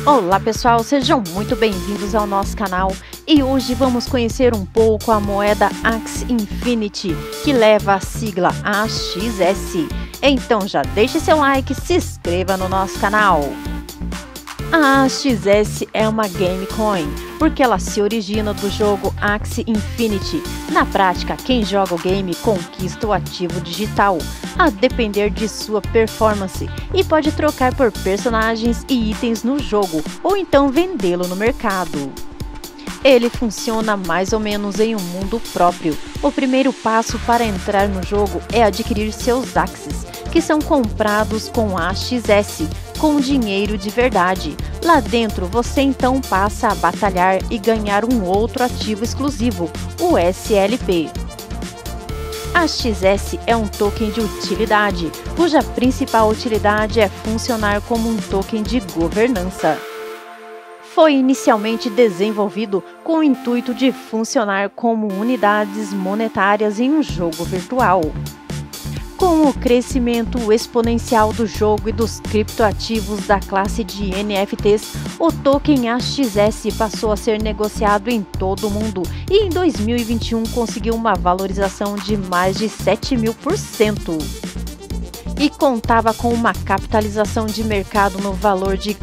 Olá pessoal, sejam muito bem-vindos ao nosso canal e hoje vamos conhecer um pouco a moeda Axie Infinity, que leva a sigla AXS. Então já deixe seu like e se inscreva no nosso canal. A AXS é uma game coin, porque ela se origina do jogo Axie Infinity. Na prática, quem joga o game conquista o ativo digital, a depender de sua performance, e pode trocar por personagens e itens no jogo, ou então vendê-lo no mercado. Ele funciona mais ou menos em um mundo próprio. O primeiro passo para entrar no jogo é adquirir seus Axies, que são comprados com AXS, com dinheiro de verdade. Lá dentro você então passa a batalhar e ganhar um outro ativo exclusivo, o SLP. A AXS é um token de utilidade, cuja principal utilidade é funcionar como um token de governança. Foi inicialmente desenvolvido com o intuito de funcionar como unidades monetárias em um jogo virtual. Com o crescimento exponencial do jogo e dos criptoativos da classe de NFTs, o token AXS passou a ser negociado em todo o mundo e em 2021 conseguiu uma valorização de mais de 7.000%. E contava com uma capitalização de mercado no valor de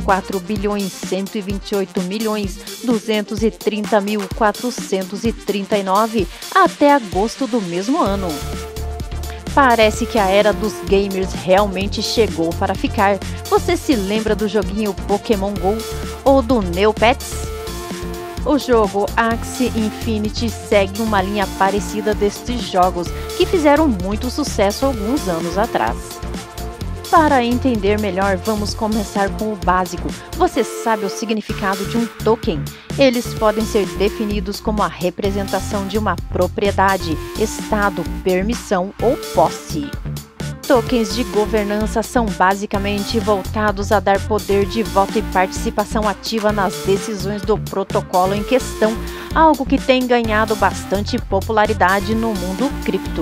4.128.230.439 até agosto do mesmo ano. Parece que a era dos gamers realmente chegou para ficar. Você se lembra do joguinho Pokémon GO ou do Neopets? O jogo Axie Infinity segue uma linha parecida destes jogos que fizeram muito sucesso alguns anos atrás. Para entender melhor, vamos começar com o básico. Você sabe o significado de um token? Eles podem ser definidos como a representação de uma propriedade, estado, permissão ou posse. Tokens de governança são basicamente voltados a dar poder de voto e participação ativa nas decisões do protocolo em questão, algo que tem ganhado bastante popularidade no mundo cripto.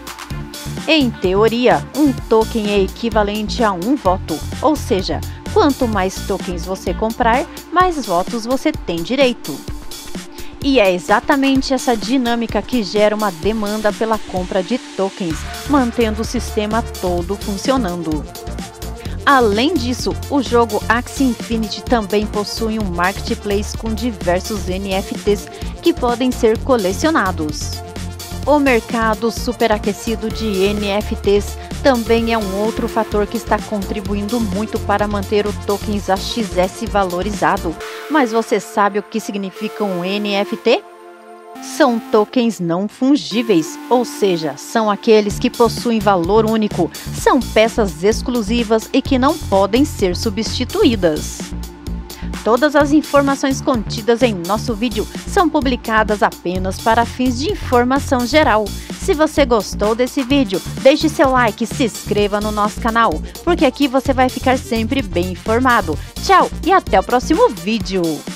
Em teoria, um token é equivalente a um voto, ou seja, quanto mais tokens você comprar, mais votos você tem direito. E é exatamente essa dinâmica que gera uma demanda pela compra de tokens, mantendo o sistema todo funcionando. Além disso, o jogo Axie Infinity também possui um marketplace com diversos NFTs que podem ser colecionados. O mercado superaquecido de NFTs também é um outro fator que está contribuindo muito para manter o token AXS valorizado. Mas você sabe o que significa um NFT? São tokens não fungíveis, ou seja, são aqueles que possuem valor único, são peças exclusivas e que não podem ser substituídas. Todas as informações contidas em nosso vídeo são publicadas apenas para fins de informação geral. Se você gostou desse vídeo, deixe seu like e se inscreva no nosso canal, porque aqui você vai ficar sempre bem informado. Tchau e até o próximo vídeo!